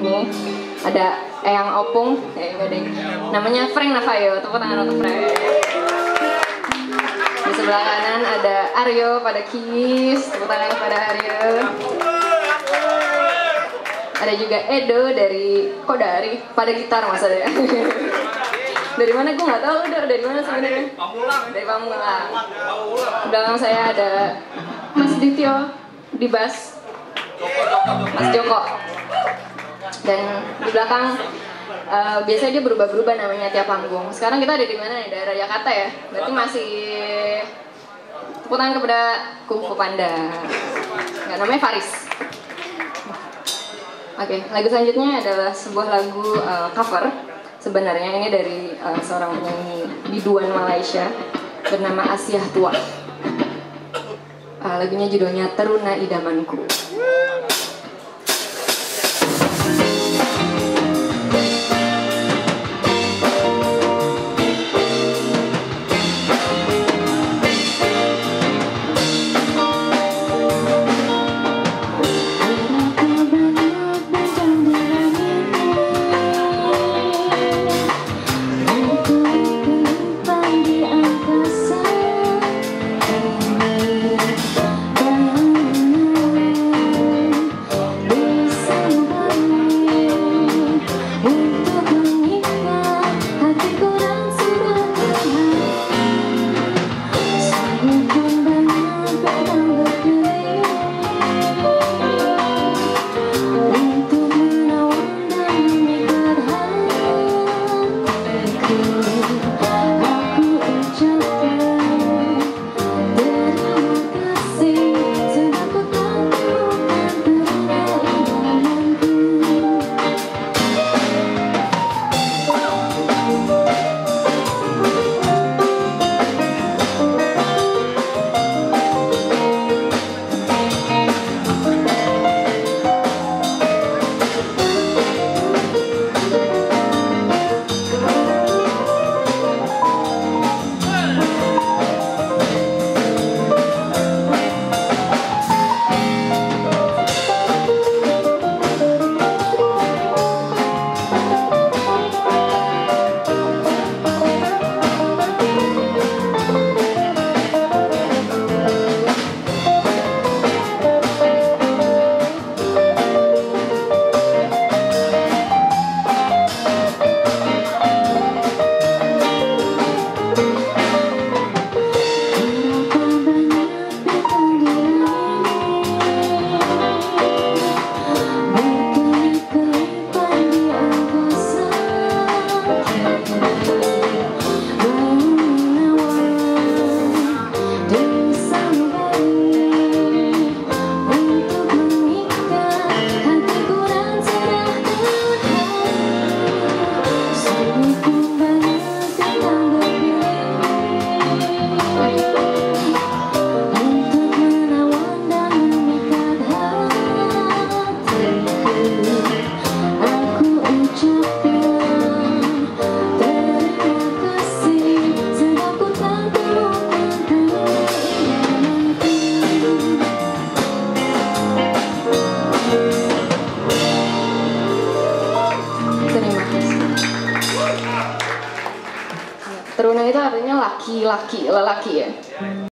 ini ada Eyang Opung, enggak deh, namanya Frank Navayo, tepuk tangan untuk Frank. Di sebelah kanan ada Aryo pada keys, tepuk tangan kepada Aryo. Ada juga Edo pada gitar masa deh. Dari mana gue nggak tahu dari mana sebenarnya. Dari Pamulang. Di belakang saya ada Mas Dityo di bass, Mas Joko. Dan di belakang biasanya dia berubah-berubah namanya tiap panggung. Sekarang kita ada di mana nih? Daerah Jakarta ya. Berarti masih tepuk tangan kepada Kung Fu Panda. Nggak, namanya Faris. Oke, lagu selanjutnya adalah sebuah lagu cover. Sebenarnya ini dari seorang penyanyi biduan Malaysia bernama Asiah Tua. Lagunya judulnya Teruna Idamanku. Teruna itu artinya laki-laki, lelaki ya.